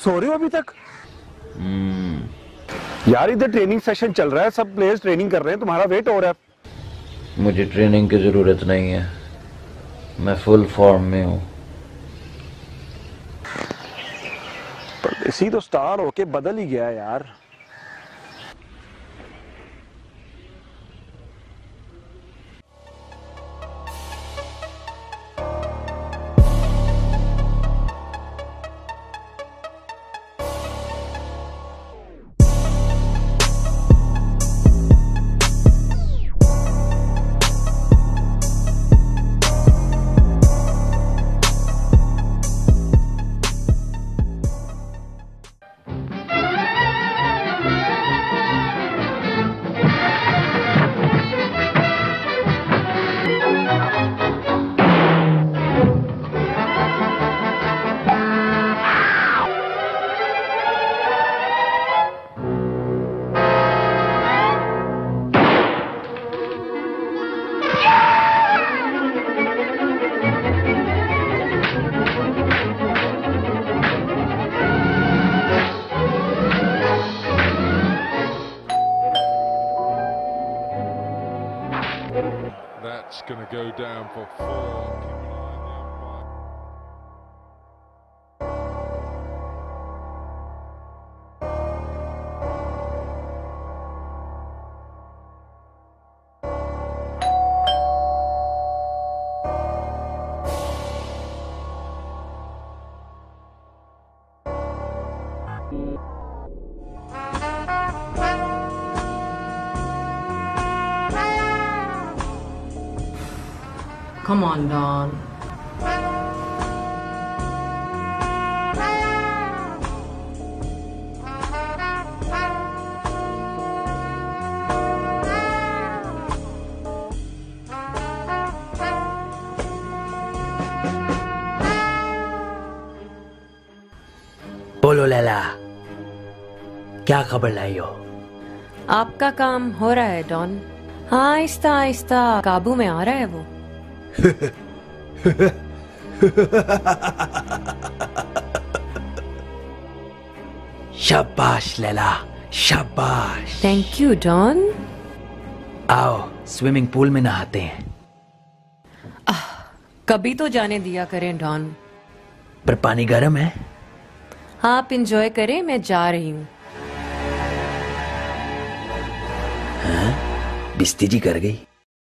सो रहे हो अभी तक? यार इधर ट्रेनिंग सेशन चल रहा है, सब प्लेयर्स ट्रेनिंग कर रहे हैं, तुम्हारा वेट हो रहा है। मुझे ट्रेनिंग की जरूरत नहीं है, मैं फुल फॉर्म में हूँ। परदेसी तो स्टार होके बदल ही गया यार। That's going to go down for 4. Keep an eye on the umpire. Come on, Don. बोलो लैला, क्या खबर लाई हो? आपका काम हो रहा है डॉन। आहिस्ता आहिस्ता काबू में आ रहा है वो। शाबाश लैला, शाबाश। Thank you Don. आओ स्विमिंग पूल में नहाते हैं। कभी तो जाने दिया करें डॉन। पर पानी गर्म है। आप इंजॉय करें, मैं जा रही हूँ। हाँ? बिस्ती जी कर गई।